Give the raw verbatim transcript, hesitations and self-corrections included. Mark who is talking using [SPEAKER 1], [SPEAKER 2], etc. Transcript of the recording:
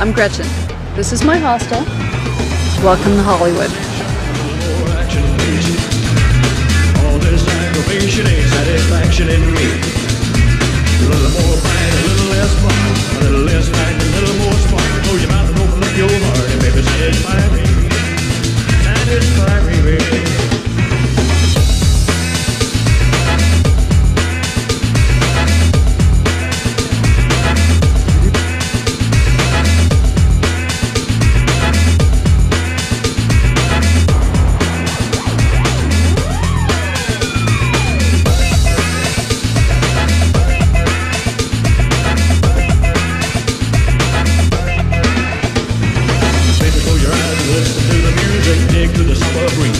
[SPEAKER 1] I'm Gretchen. This is my hostel. Welcome to Hollywood.
[SPEAKER 2] All this aggravation ain't satisfaction in me. A little more fight, a little less fun. A little less fight, a little more spark. Close your mouth and open up your heart and baby satisfy me. Satisfy me, baby. Dig to the summer breeze.